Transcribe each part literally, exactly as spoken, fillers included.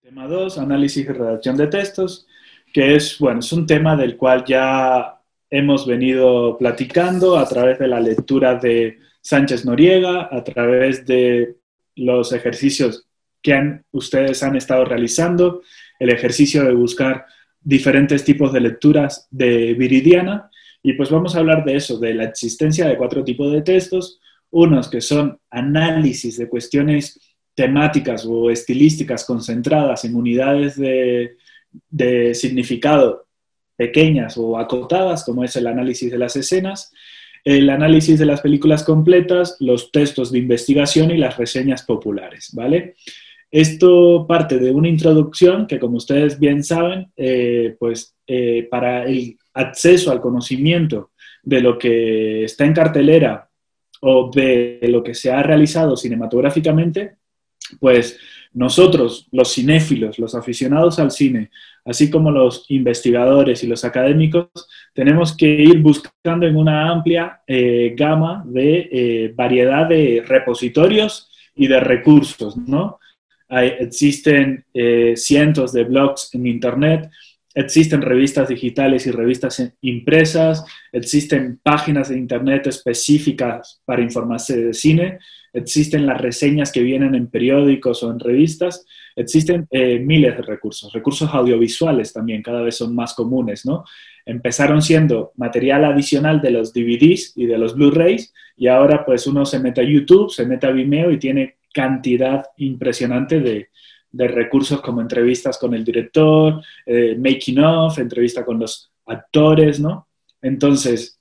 Tema dos, análisis y redacción de textos, que es, bueno, es un tema del cual ya hemos venido platicando a través de la lectura de Sánchez Noriega, a través de los ejercicios que han, ustedes han estado realizando, el ejercicio de buscar diferentes tipos de lecturas de Viridiana, y pues vamos a hablar de eso, de la existencia de cuatro tipos de textos, unos que son análisis de cuestiones temáticas o estilísticas concentradas en unidades de, de significado pequeñas o acotadas, como es el análisis de las escenas, el análisis de las películas completas, los textos de investigación y las reseñas populares, ¿vale? Esto parte de una introducción que, como ustedes bien saben, eh, pues eh, para el acceso al conocimiento de lo que está en cartelera o de lo que se ha realizado cinematográficamente, pues nosotros, los cinéfilos, los aficionados al cine, así como los investigadores y los académicos, tenemos que ir buscando en una amplia eh, gama de eh, variedad de repositorios y de recursos, ¿no? Hay, existen eh, cientos de blogs en Internet, existen revistas digitales y revistas impresas, existen páginas de Internet específicas para informarse de cine, existen las reseñas que vienen en periódicos o en revistas, existen eh, miles de recursos, recursos audiovisuales también cada vez son más comunes, ¿no? Empezaron siendo material adicional de los D V Ds y de los Blu-rays y ahora pues uno se mete a YouTube, se mete a Vimeo y tiene cantidad impresionante de, de recursos como entrevistas con el director, eh, making of, entrevista con los actores, ¿no? Entonces,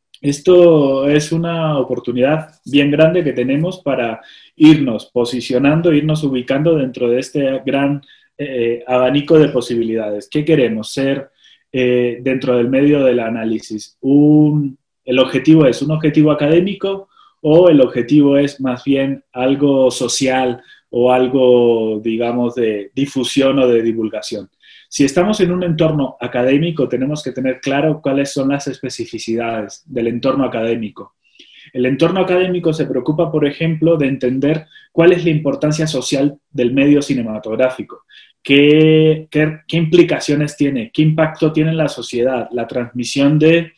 esto es una oportunidad bien grande que tenemos para irnos posicionando, irnos ubicando dentro de este gran eh, abanico de posibilidades. ¿Qué queremos ser eh, dentro del medio del análisis? Un, ¿El objetivo es un objetivo académico o el objetivo es más bien algo social o algo, digamos, de difusión o de divulgación? Si estamos en un entorno académico, tenemos que tener claro cuáles son las especificidades del entorno académico. El entorno académico se preocupa, por ejemplo, de entender cuál es la importancia social del medio cinematográfico, qué, qué, qué implicaciones tiene, qué impacto tiene en la sociedad, la transmisión de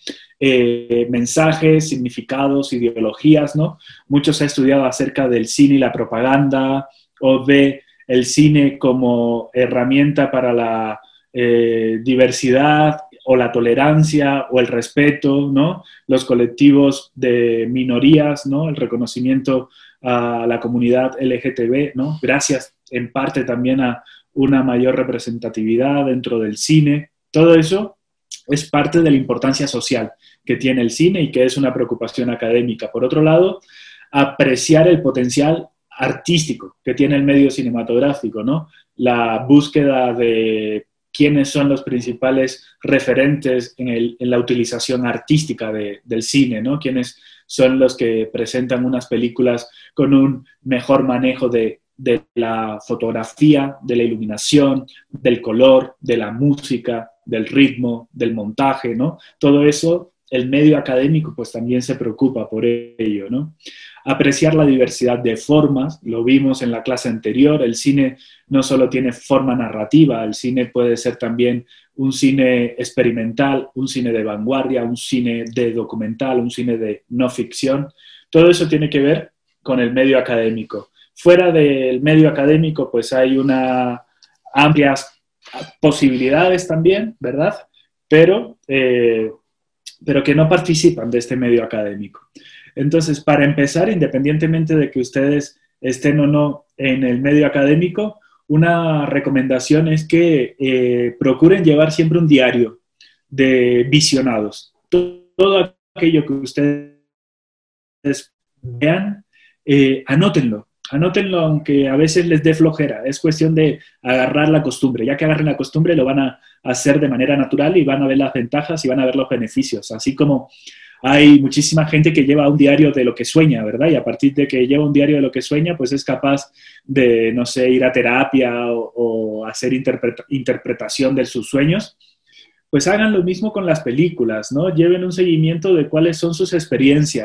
eh, mensajes, significados, ideologías, ¿no? Mucho se ha estudiado acerca del cine y la propaganda, o de el cine como herramienta para la eh, diversidad o la tolerancia o el respeto, ¿no? Los colectivos de minorías, ¿no? El reconocimiento a la comunidad L G T B, ¿no? Gracias en parte también a una mayor representatividad dentro del cine. Todo eso es parte de la importancia social que tiene el cine y que es una preocupación académica. Por otro lado, apreciar el potencial artístico que tiene el medio cinematográfico, ¿no? La búsqueda de quiénes son los principales referentes en, el, en la utilización artística de, del cine, ¿no? Quiénes son los que presentan unas películas con un mejor manejo de, de la fotografía, de la iluminación, del color, de la música, del ritmo, del montaje, ¿no? Todo eso, el medio académico pues también se preocupa por ello, ¿no? Apreciar la diversidad de formas, lo vimos en la clase anterior, el cine no solo tiene forma narrativa, el cine puede ser también un cine experimental, un cine de vanguardia, un cine de documental, un cine de no ficción, todo eso tiene que ver con el medio académico. Fuera del medio académico pues hay unas amplias posibilidades también, ¿verdad? Pero, eh, pero que no participan de este medio académico. Entonces, para empezar, independientemente de que ustedes estén o no en el medio académico, una recomendación es que eh, procuren llevar siempre un diario de visionados. Todo, todo aquello que ustedes vean, eh, anótenlo. Anótenlo aunque a veces les dé flojera. Es cuestión de agarrar la costumbre. Ya que agarren la costumbre, lo van a hacer de manera natural y van a ver las ventajas y van a ver los beneficios. Así como hay muchísima gente que lleva un diario de lo que sueña, ¿verdad? Y a partir de que lleva un diario de lo que sueña, pues es capaz de, no sé, ir a terapia o, o hacer interpreta- interpretación de sus sueños. Pues hagan lo mismo con las películas, ¿no? Lleven un seguimiento de cuáles son sus experiencias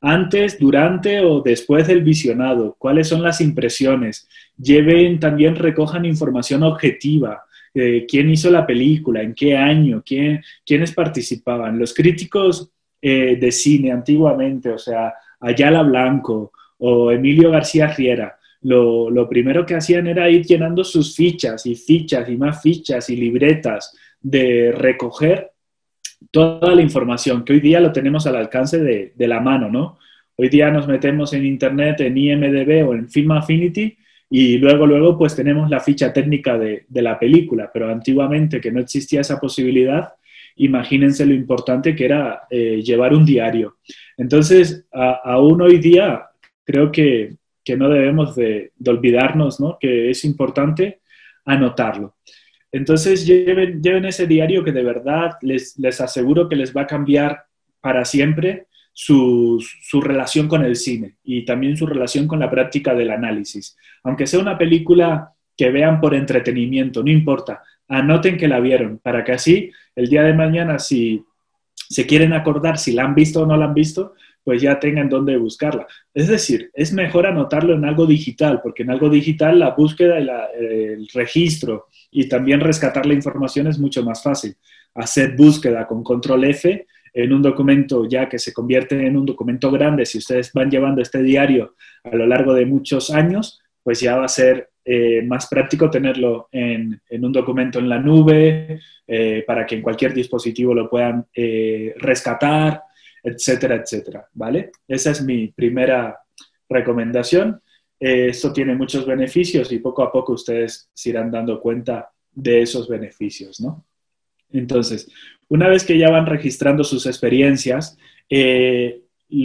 antes, durante o después del visionado, cuáles son las impresiones. Lleven, también recojan información objetiva, eh, quién hizo la película, en qué año, quién, quiénes participaban. Los críticos eh, de cine antiguamente, o sea, Ayala Blanco o Emilio García Riera, lo, lo primero que hacían era ir llenando sus fichas y fichas y más fichas y libretas de recoger toda la información que hoy día lo tenemos al alcance de, de la mano, ¿no? Hoy día nos metemos en internet, en I M D B o en Film Affinity y luego, luego pues tenemos la ficha técnica de, de la película, pero antiguamente que no existía esa posibilidad, imagínense lo importante que era eh, llevar un diario. Entonces, a, aún hoy día creo que, que no debemos de, de olvidarnos, ¿no? Que es importante anotarlo. Entonces, lleven, lleven ese diario que de verdad les, les aseguro que les va a cambiar para siempre su, su relación con el cine y también su relación con la práctica del análisis. Aunque sea una película que vean por entretenimiento, no importa, anoten que la vieron, para que así el día de mañana, si se quieren acordar si la han visto o no la han visto, pues ya tengan dónde buscarla. Es decir, es mejor anotarlo en algo digital, porque en algo digital la búsqueda y la, el registro y también rescatar la información es mucho más fácil. Hacer búsqueda con control F en un documento ya que se convierte en un documento grande, si ustedes van llevando este diario a lo largo de muchos años, pues ya va a ser eh, más práctico tenerlo en, en un documento en la nube, eh, para que en cualquier dispositivo lo puedan eh, rescatar, etcétera, etcétera, ¿vale? Esa es mi primera recomendación. Eh, esto tiene muchos beneficios y poco a poco ustedes se irán dando cuenta de esos beneficios, ¿no? Entonces, una vez que ya van registrando sus experiencias, eh,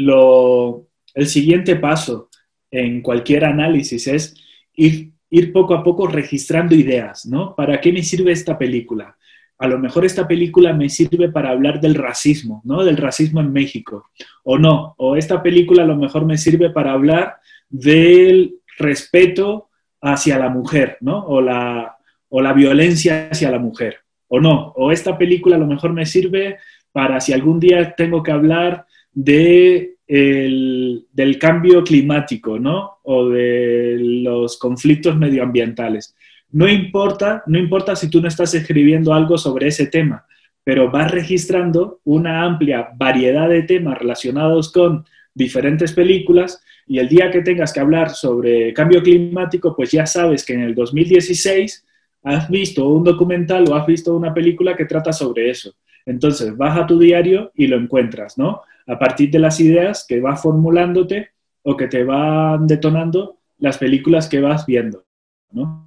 lo, el siguiente paso en cualquier análisis es ir, ir poco a poco registrando ideas, ¿no? ¿Para qué me sirve esta película? A lo mejor esta película me sirve para hablar del racismo, ¿no? Del racismo en México. O no, o esta película a lo mejor me sirve para hablar del respeto hacia la mujer, ¿no? O la, o la violencia hacia la mujer. O no, o esta película a lo mejor me sirve para si algún día tengo que hablar de el, del cambio climático, ¿no? O de los conflictos medioambientales. No importa, no importa si tú no estás escribiendo algo sobre ese tema, pero vas registrando una amplia variedad de temas relacionados con diferentes películas y el día que tengas que hablar sobre cambio climático, pues ya sabes que en el dos mil dieciséis has visto un documental o has visto una película que trata sobre eso. Entonces, vas a tu diario y lo encuentras, ¿no? A partir de las ideas que vas formulándote o que te van detonando las películas que vas viendo, ¿no?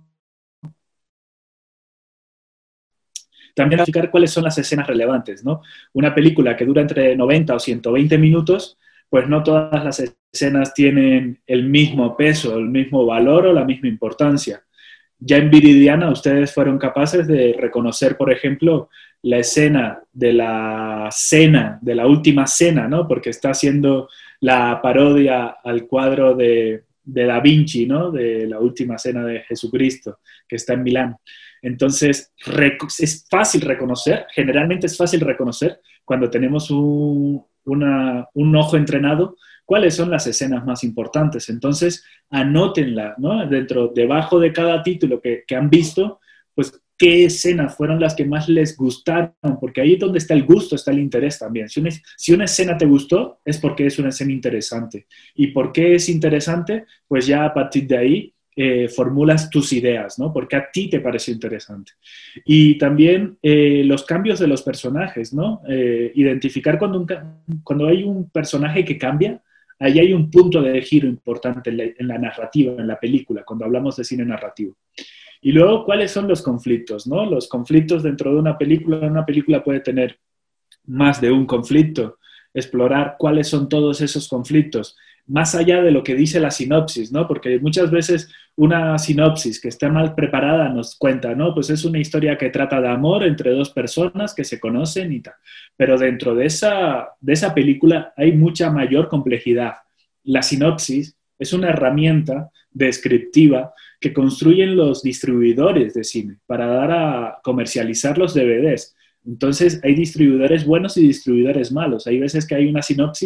También explicar cuáles son las escenas relevantes, ¿no? Una película que dura entre noventa o ciento veinte minutos, pues no todas las escenas tienen el mismo peso, el mismo valor o la misma importancia. Ya en Viridiana ustedes fueron capaces de reconocer, por ejemplo, la escena de la cena, de la última cena, ¿no? Porque está haciendo la parodia al cuadro de, de Da Vinci, ¿no? De la última cena de Jesucristo, que está en Milán. Entonces, es fácil reconocer, generalmente es fácil reconocer cuando tenemos un, una, un ojo entrenado, cuáles son las escenas más importantes. Entonces, anótenla, ¿no? Dentro, debajo de cada título que, que han visto, pues, qué escenas fueron las que más les gustaron, porque ahí es donde está el gusto, está el interés también. Si una, si una escena te gustó, es porque es una escena interesante. ¿Y por qué es interesante? Pues ya a partir de ahí, Eh, formulas tus ideas, ¿no? Porque a ti te pareció interesante. Y también eh, los cambios de los personajes, ¿no? Eh, identificar cuando, un, cuando hay un personaje que cambia, ahí hay un punto de giro importante en la, en la narrativa, en la película, cuando hablamos de cine narrativo. Y luego, ¿cuáles son los conflictos, ¿no? Los conflictos dentro de una película. Una película puede tener más de un conflicto, explorar cuáles son todos esos conflictos, más allá de lo que dice la sinopsis, ¿no? Porque muchas veces una sinopsis que está mal preparada nos cuenta, ¿no? Pues es una historia que trata de amor entre dos personas que se conocen y tal. Pero dentro de esa, de esa película hay mucha mayor complejidad. La sinopsis es una herramienta descriptiva que construyen los distribuidores de cine para dar a comercializar los D V Ds. Entonces, hay distribuidores buenos y distribuidores malos. Hay veces que hay una sinopsis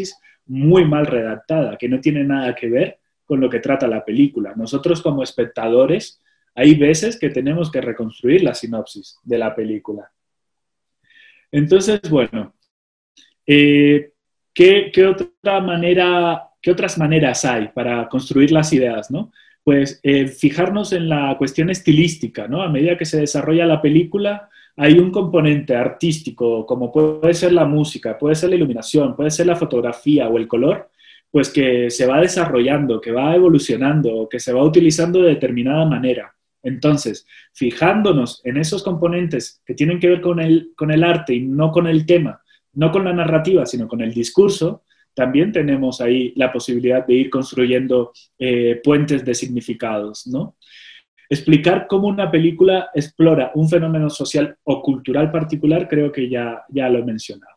muy mal redactada, que no tiene nada que ver con lo que trata la película. Nosotros como espectadores hay veces que tenemos que reconstruir la sinopsis de la película. Entonces, bueno, eh, ¿qué, qué otra manera, qué otras maneras hay para construir las ideas, ¿no? Pues eh, fijarnos en la cuestión estilística, ¿no? A medida que se desarrolla la película, hay un componente artístico, como puede ser la música, puede ser la iluminación, puede ser la fotografía o el color, pues que se va desarrollando, que va evolucionando, que se va utilizando de determinada manera. Entonces, fijándonos en esos componentes que tienen que ver con el, con el arte y no con el tema, no con la narrativa, sino con el discurso, también tenemos ahí la posibilidad de ir construyendo eh, puentes de significados, ¿no? Explicar cómo una película explora un fenómeno social o cultural particular, creo que ya, ya lo he mencionado.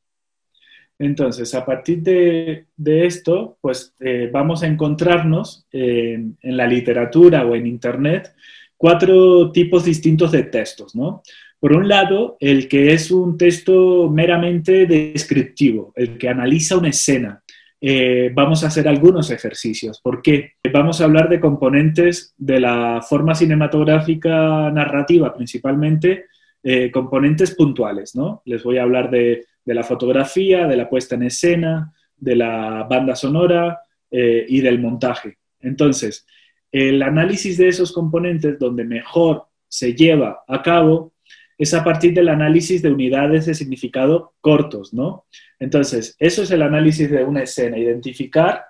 Entonces, a partir de, de esto, pues eh, vamos a encontrarnos en, en la literatura o en Internet cuatro tipos distintos de textos, ¿no? Por un lado, el que es un texto meramente descriptivo, el que analiza una escena. Eh, vamos a hacer algunos ejercicios. ¿Por qué? Vamos a hablar de componentes de la forma cinematográfica narrativa, principalmente eh, componentes puntuales, ¿no? Les voy a hablar de, de la fotografía, de la puesta en escena, de la banda sonora eh, y del montaje. Entonces, el análisis de esos componentes donde mejor se lleva a cabo es a partir del análisis de unidades de significado cortos, ¿no? Entonces, eso es el análisis de una escena, identificar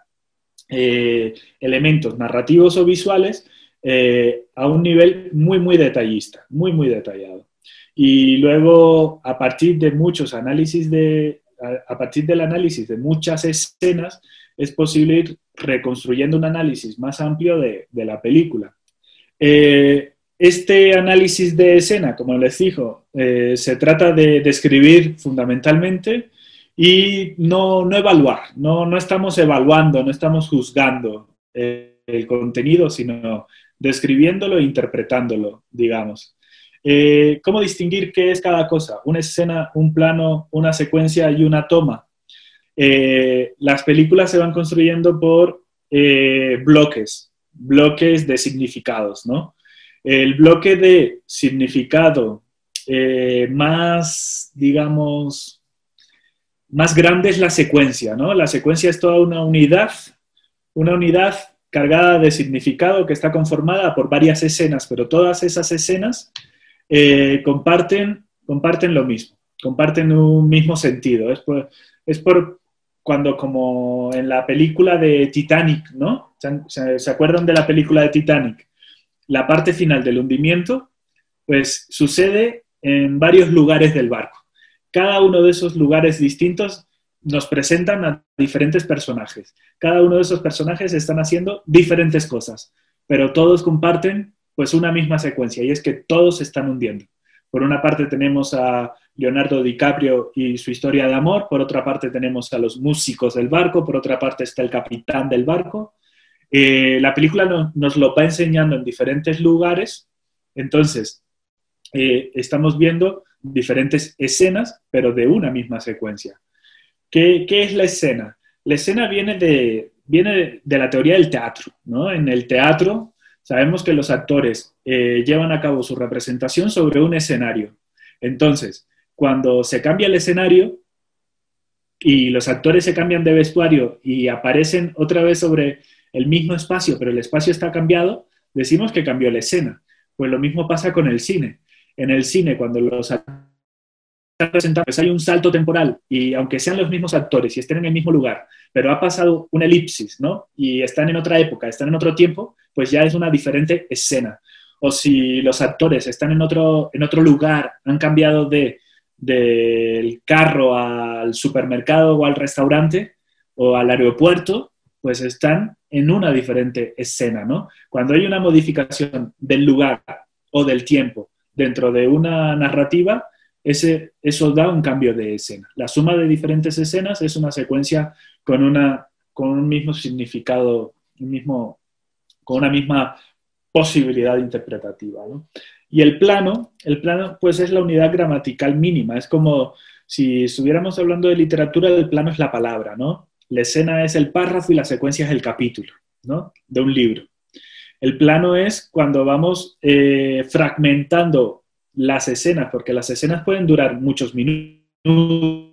eh, elementos narrativos o visuales eh, a un nivel muy, muy detallista, muy, muy detallado. Y luego, a partir de muchos análisis de, a, a partir del análisis de muchas escenas, es posible ir reconstruyendo un análisis más amplio de, de la película. Eh, Este análisis de escena, como les digo, eh, se trata de describir fundamentalmente y no, no evaluar, no, no estamos evaluando, no estamos juzgando eh, el contenido, sino describiéndolo e interpretándolo, digamos. Eh, ¿Cómo distinguir qué es cada cosa? Una escena, un plano, una secuencia y una toma. Eh, las películas se van construyendo por eh, bloques, bloques de significados, ¿no? El bloque de significado eh, más, digamos, más grande es la secuencia, ¿no? La secuencia es toda una unidad, una unidad cargada de significado que está conformada por varias escenas, pero todas esas escenas eh, comparten, comparten lo mismo, comparten un mismo sentido. Es por, es por cuando, como en la película de Titanic, ¿no? ¿Se, se acuerdan de la película de Titanic? La parte final del hundimiento, pues sucede en varios lugares del barco. Cada uno de esos lugares distintos nos presentan a diferentes personajes. Cada uno de esos personajes están haciendo diferentes cosas, pero todos comparten pues una misma secuencia, y es que todos se están hundiendo. Por una parte tenemos a Leonardo DiCaprio y su historia de amor, por otra parte tenemos a los músicos del barco, por otra parte está el capitán del barco. Eh, la película no, nos lo va enseñando en diferentes lugares, entonces eh, estamos viendo diferentes escenas, pero de una misma secuencia. ¿Qué, qué es la escena? La escena viene de, viene de la teoría del teatro, ¿no? En el teatro sabemos que los actores eh, llevan a cabo su representación sobre un escenario. Entonces, cuando se cambia el escenario y los actores se cambian de vestuario y aparecen otra vez sobre el mismo espacio, pero el espacio está cambiado, decimos que cambió la escena. Pues lo mismo pasa con el cine. En el cine, cuando los actores están presentados, pues hay un salto temporal, y aunque sean los mismos actores y estén en el mismo lugar, pero ha pasado una elipsis, ¿no? Y están en otra época, están en otro tiempo, pues ya es una diferente escena. O si los actores están en otro, en otro lugar, han cambiado de, del carro al supermercado o al restaurante o al aeropuerto, pues están en una diferente escena, ¿no? Cuando hay una modificación del lugar o del tiempo dentro de una narrativa, ese, eso da un cambio de escena. La suma de diferentes escenas es una secuencia con, una, con un mismo significado, un mismo, con una misma posibilidad interpretativa, ¿no? Y el plano, el plano pues es la unidad gramatical mínima, es como si estuviéramos hablando de literatura, el plano es la palabra, ¿no? La escena es el párrafo y la secuencia es el capítulo, ¿no? De un libro. El plano es cuando vamos eh, fragmentando las escenas, porque las escenas pueden durar muchos minutos.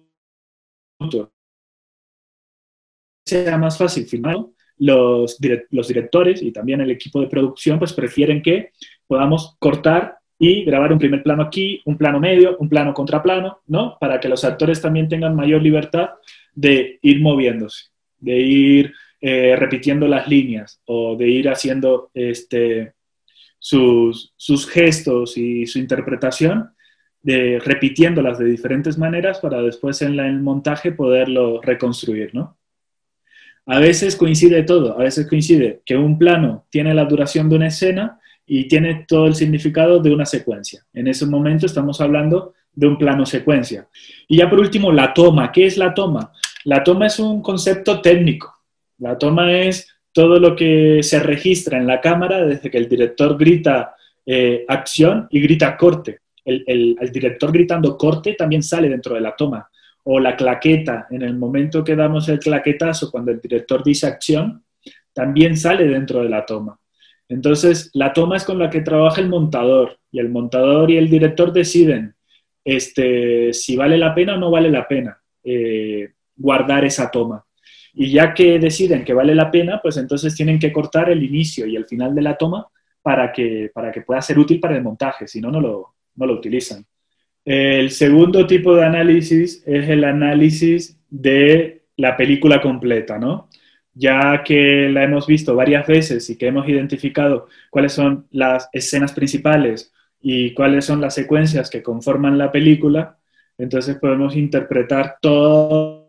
Sea más fácil filmar, los, direct los directores y también el equipo de producción pues prefieren que podamos cortar y grabar un primer plano aquí, un plano medio, un plano contraplano, ¿no? Para que los actores también tengan mayor libertad de ir moviéndose, de ir eh, repitiendo las líneas o de ir haciendo este, sus, sus gestos y su interpretación, de, repitiéndolas de diferentes maneras para después en la, el montaje poderlo reconstruir, ¿no? A veces coincide todo, a veces coincide que un plano tiene la duración de una escena y tiene todo el significado de una secuencia. En ese momento estamos hablando de un plano secuencia. Y ya por último, la toma. ¿Qué es la toma? La toma es un concepto técnico. La toma es todo lo que se registra en la cámara desde que el director grita eh, acción y grita corte. El, el, el director gritando corte también sale dentro de la toma. O la claqueta, en el momento que damos el claquetazo, cuando el director dice acción, también sale dentro de la toma. Entonces, la toma es con la que trabaja el montador, y el montador y el director deciden este, si vale la pena o no vale la pena eh, guardar esa toma. Y ya que deciden que vale la pena, pues entonces tienen que cortar el inicio y el final de la toma para que, para que pueda ser útil para el montaje, si no, no lo, no lo utilizan. El segundo tipo de análisis es el análisis de la película completa, ¿no? Ya que la hemos visto varias veces y que hemos identificado cuáles son las escenas principales y cuáles son las secuencias que conforman la película, entonces podemos interpretar toda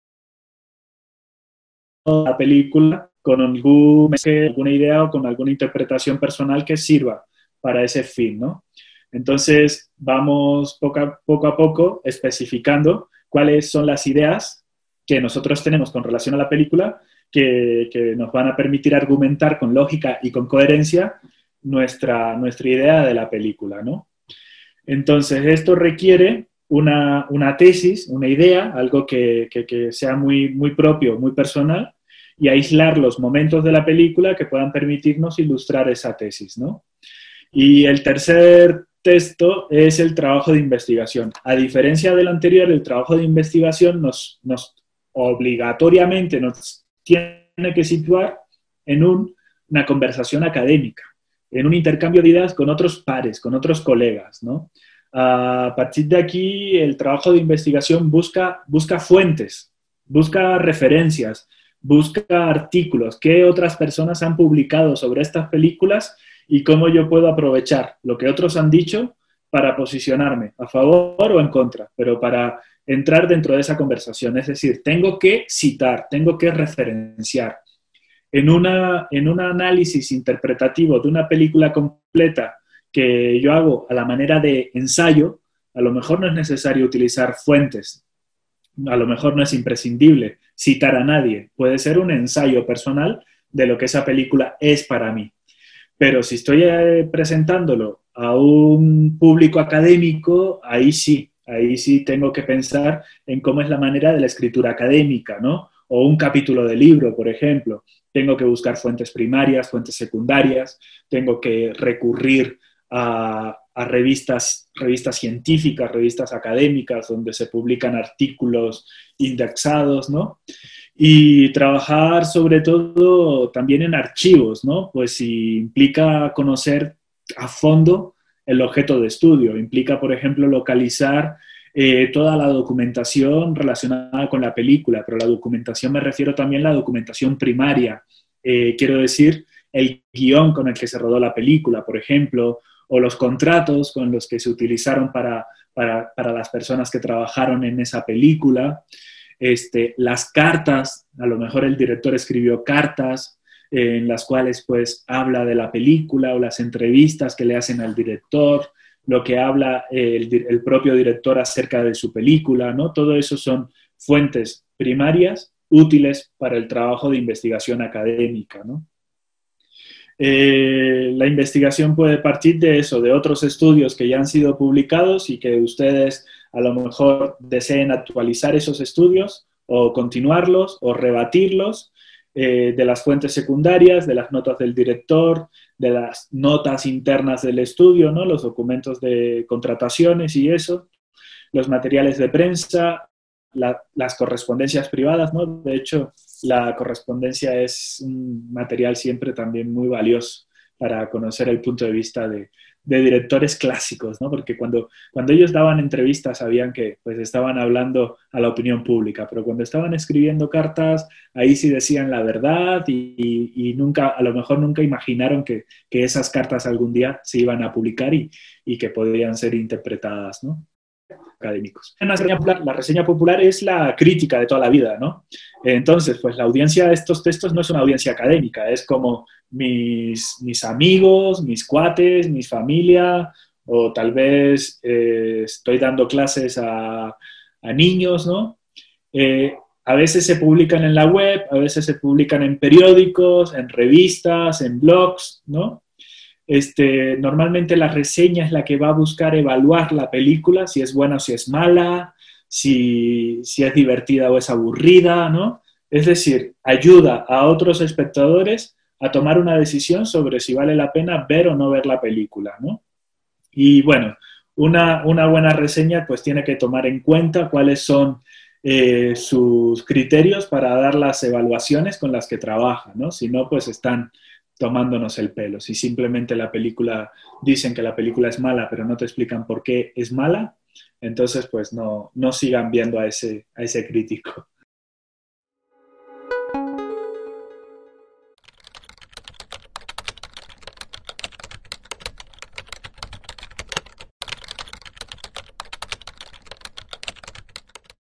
la película con algún, alguna idea o con alguna interpretación personal que sirva para ese fin, ¿no? Entonces, vamos poco a, poco a poco especificando cuáles son las ideas que nosotros tenemos con relación a la película que, que nos van a permitir argumentar con lógica y con coherencia nuestra, nuestra idea de la película, ¿no? Entonces, esto requiere una, una tesis, una idea, algo que, que, que sea muy, muy propio, muy personal, y aislar los momentos de la película que puedan permitirnos ilustrar esa tesis, ¿no? Y el tercer texto es el trabajo de investigación. A diferencia del anterior, el trabajo de investigación nos, nos obligatoriamente nos tiene que situar en un, una conversación académica, en un intercambio de ideas con otros pares, con otros colegas, ¿no? A partir de aquí, el trabajo de investigación busca, busca fuentes, busca referencias, busca artículos, qué otras personas han publicado sobre estas películas y cómo yo puedo aprovechar lo que otros han dicho para posicionarme a favor o en contra, pero para entrar dentro de esa conversación. Es decir, tengo que citar, tengo que referenciar. En, una, en un análisis interpretativo de una película completa que yo hago a la manera de ensayo, a lo mejor no es necesario utilizar fuentes, a lo mejor no es imprescindible citar a nadie, puede ser un ensayo personal de lo que esa película es para mí. Pero si estoy eh, presentándolo a un público académico, ahí sí, ahí sí tengo que pensar en cómo es la manera de la escritura académica, ¿no? O un capítulo de libro, por ejemplo. Tengo que buscar fuentes primarias, fuentes secundarias, tengo que recurrir a, a revistas, revistas científicas, revistas académicas, donde se publican artículos indexados, ¿no? Y trabajar sobre todo también en archivos, ¿no? Pues si implica conocer a fondo el objeto de estudio, implica, por ejemplo, localizar eh, toda la documentación relacionada con la película, pero la documentación me refiero también a la documentación primaria, eh, quiero decir, el guión con el que se rodó la película, por ejemplo, o los contratos con los que se utilizaron para, para, para las personas que trabajaron en esa película. Este, las cartas, a lo mejor el director escribió cartas eh, en las cuales pues habla de la película o las entrevistas que le hacen al director, lo que habla eh, el, el propio director acerca de su película, ¿no? Todo eso son fuentes primarias útiles para el trabajo de investigación académica, ¿no? Eh, la investigación puede partir de eso, de otros estudios que ya han sido publicados y que ustedes a lo mejor deseen actualizar esos estudios o continuarlos o rebatirlos, eh, de las fuentes secundarias, de las notas del director, de las notas internas del estudio, ¿no? Los documentos de contrataciones y eso, los materiales de prensa, la, las correspondencias privadas, ¿no? De hecho, la correspondencia es un material siempre también muy valioso para conocer el punto de vista de, de directores clásicos, ¿no? Porque cuando, cuando ellos daban entrevistas sabían que pues, estaban hablando a la opinión pública, pero cuando estaban escribiendo cartas, ahí sí decían la verdad y, y, y nunca, a lo mejor nunca imaginaron que, que esas cartas algún día se iban a publicar y, y que podrían ser interpretadas, ¿no? Académicos. Una reseña popular, la reseña popular es la crítica de toda la vida, ¿no? Entonces, pues la audiencia de estos textos no es una audiencia académica, es como mis, mis amigos, mis cuates, mi familia, o tal vez eh, estoy dando clases a, a niños, ¿no? Eh, a veces se publican en la web, a veces se publican en periódicos, en revistas, en blogs, ¿no? Este, normalmente la reseña es la que va a buscar evaluar la película, si es buena o si es mala, si, si es divertida o es aburrida, ¿no? Es decir, ayuda a otros espectadores a tomar una decisión sobre si vale la pena ver o no ver la película, ¿no? Y bueno, una, una buena reseña pues tiene que tomar en cuenta cuáles son eh, sus criterios para dar las evaluaciones con las que trabaja, ¿no? Si no, pues están tomándonos el pelo. Si simplemente la película, dicen que la película es mala, pero no te explican por qué es mala, entonces pues no, no sigan viendo a ese, a ese crítico.